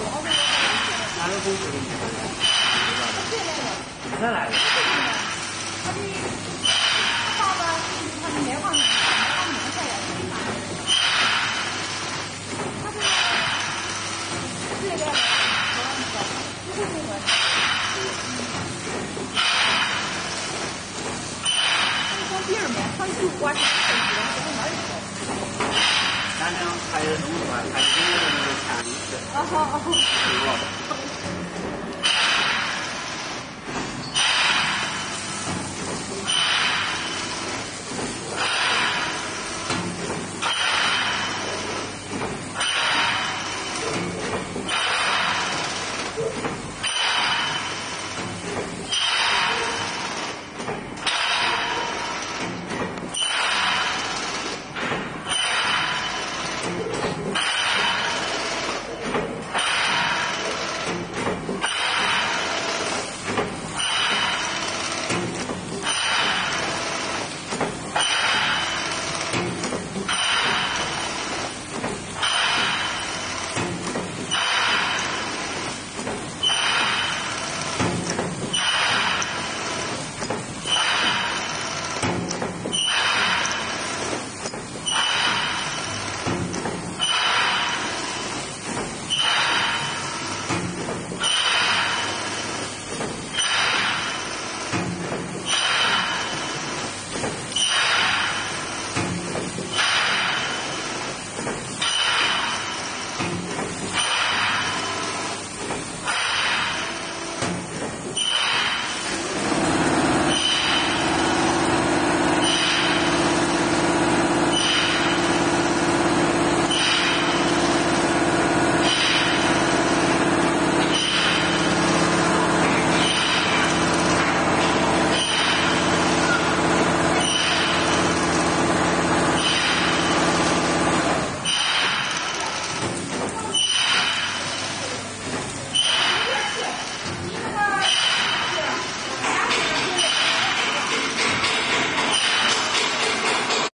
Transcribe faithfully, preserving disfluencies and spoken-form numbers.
哪个公司给你的？哪来的？ 他的爸爸就是他的棉花棉花棉菜呀，他是这个不会中文。他是第二棉，他是刮起来的，他哪里好？ 反正还有东西吧，还是那个那个看意思。 啊好啊好。